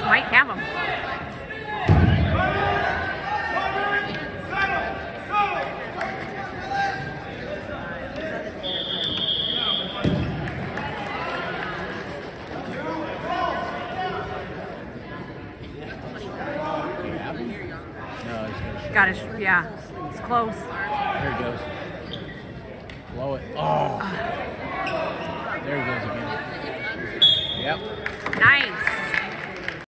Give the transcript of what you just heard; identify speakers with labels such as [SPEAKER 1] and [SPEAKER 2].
[SPEAKER 1] Might have him. Got it. Yeah, it's close.
[SPEAKER 2] There he goes. Blow it. Oh. There he goes again. Yep.
[SPEAKER 1] Nice.